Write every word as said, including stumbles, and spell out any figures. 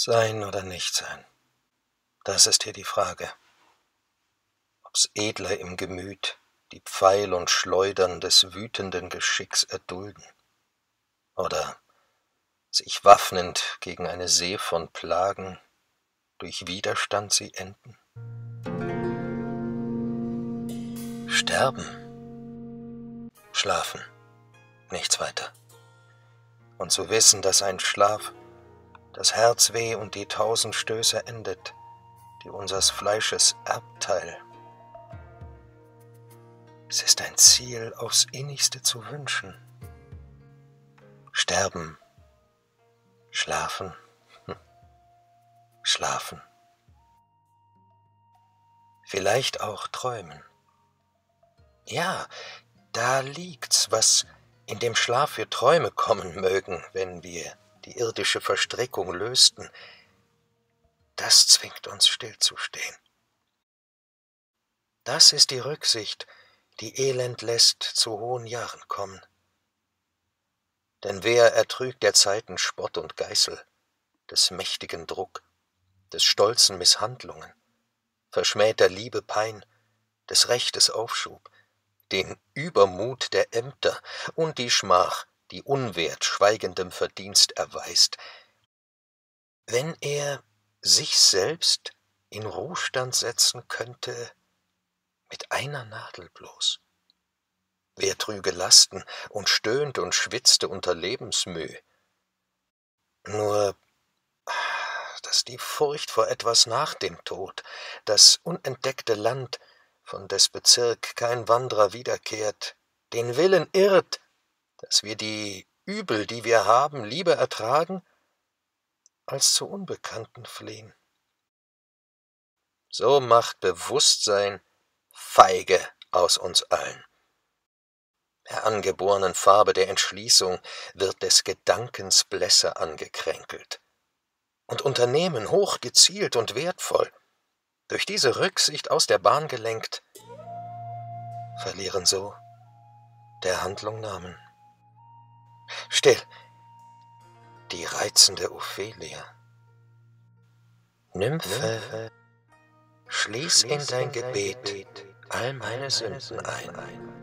Sein oder nicht sein, das ist hier die Frage. Ob's edler im Gemüt die Pfeil und Schleudern des wütenden Geschicks erdulden, oder sich waffnend gegen eine See von Plagen durch Widerstand sie enden. Sterben, schlafen, nichts weiter. Und zu wissen, dass ein Schlaf das Herzweh und die tausend Stöße endet, die unsers Fleisches Erbteil. Es ist ein Ziel, aufs Innigste zu wünschen. Sterben, schlafen, hm. schlafen. Vielleicht auch träumen. Ja, da liegt's, was in dem Schlaf für Träume kommen mögen, wenn wir die irdische Verstrickung lösten. Das zwingt uns stillzustehen. Das ist die Rücksicht, die Elend lässt zu hohen Jahren kommen. Denn wer ertrügt der Zeiten Spott und Geißel, des mächtigen Druck, des stolzen Misshandlungen, verschmäht der Liebe Pein, des Rechtes Aufschub, den Übermut der Ämter und die Schmach, die Unwert schweigendem Verdienst erweist, wenn er sich selbst in Ruhestand setzen könnte, mit einer Nadel bloß. Wer trüge Lasten und stöhnt und schwitzte unter Lebensmüh? Nur, dass die Furcht vor etwas nach dem Tod, das unentdeckte Land, von des Bezirk kein Wandrer wiederkehrt, den Willen irrt, dass wir die Übel, die wir haben, lieber ertragen, als zu Unbekannten fliehen. So macht Bewusstsein feige aus uns allen. Der angeborenen Farbe der Entschließung wird des Gedankens Blässe angekränkelt. Und Unternehmen hoch gezielt und wertvoll, durch diese Rücksicht aus der Bahn gelenkt, verlieren so der Handlung Namen. Still, die reizende Ophelia. Nymphe, schließ in dein Gebet all meine Sünden ein.